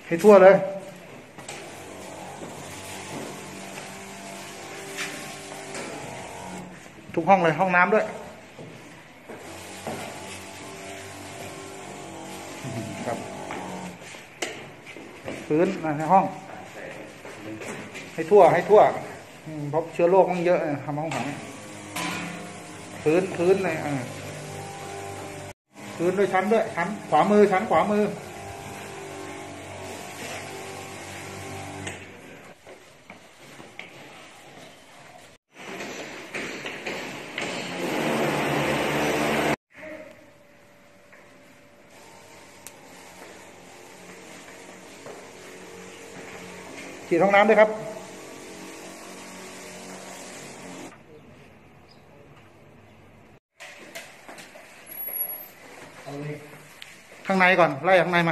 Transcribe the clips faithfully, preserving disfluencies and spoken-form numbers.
ให้ทั่วเลยทุกห้องเลยห้องน้ำด้วยครับพื้นในห้องให้ทั่วให้ทั่วเพราะเชื้อโรคมันเยอะทำห้องขังพื้นพื้นเลยพื้นด้วยชั้นด้วยชั้นขวามือชั้นขวามือฉีดห้องน้ำด้วยครับข้างในก่อนไล่ข้างในมา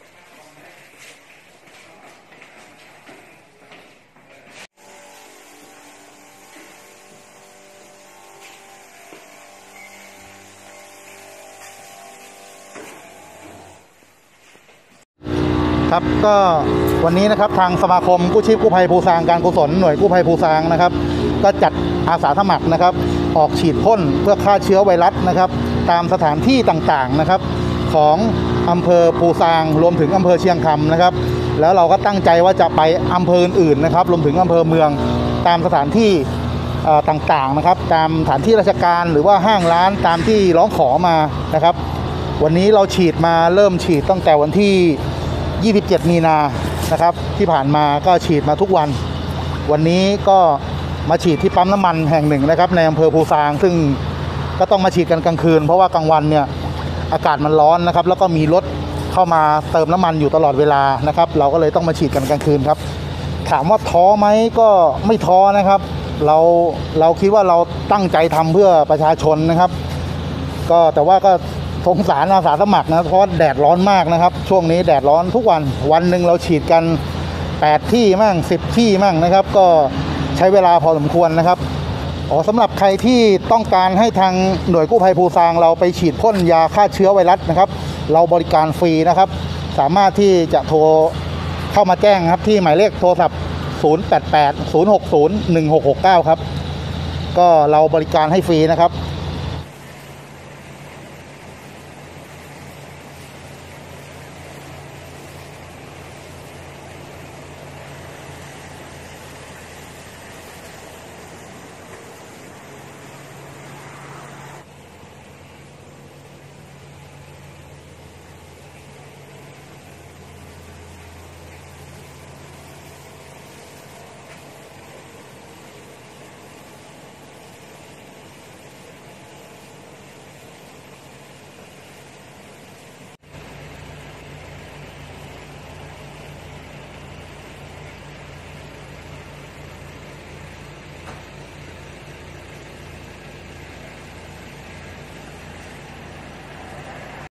ครับก็วันนี้นะครับทางสมาคมกู้ชีพกู้ภัยภูซางการกุศลหน่วยกู้ภัยภูซางนะครับก็จัดอาสาสมัครนะครับออกฉีดพ่นเพื่อฆ่าเชื้อไวรัสนะครับตามสถานที่ต่างๆนะครับของอำเภอภูซางรวมถึงอำเภอเชียงคำนะครับแล้วเราก็ตั้งใจว่าจะไปอำเภออื่นๆนะครับรวมถึงอำเภอเมืองตามสถานที่ต่างๆนะครับตามสถานที่ราชการหรือว่าห้างร้านตามที่ร้องขอมานะครับวันนี้เราฉีดมาเริ่มฉีดตั้งแต่วันที่ยี่สิบเจ็ดมีนานะครับที่ผ่านมาก็ฉีดมาทุกวันวันนี้ก็มาฉีดที่ปั๊มน้ำมันแห่งหนึ่งนะครับในอำเภอภูซางซึ่งก็ต้องมาฉีดกันกลางคืนเพราะว่ากลางวันเนี่ยอากาศมันร้อนนะครับแล้วก็มีรถเข้ามาเติมน้ำมันอยู่ตลอดเวลานะครับเราก็เลยต้องมาฉีดกันกลางคืนครับถามว่าท้อไหมก็ไม่ท้อนะครับเราเราคิดว่าเราตั้งใจทำเพื่อประชาชนนะครับก็แต่ว่าก็สงสารอาสาสมัครนะเพราะแดดร้อนมากนะครับช่วงนี้แดดร้อนทุกวันวันหนึ่งเราฉีดกันแปดที่มั่งสิบที่มั่งนะครับก็ใช้เวลาพอสมควรนะครับอ๋อสำหรับใครที่ต้องการให้ทางหน่วยกู้ภัยภูซางเราไปฉีดพ่นยาฆ่าเชื้อไวรัสนะครับเราบริการฟรีนะครับสามารถที่จะโทรเข้ามาแจ้งครับที่หมายเลขโทรศัพท์ศูนย์ แปด แปด ศูนย์ หก ศูนย์ หนึ่ง หก หก เก้าครับก็เราบริการให้ฟรีนะครับ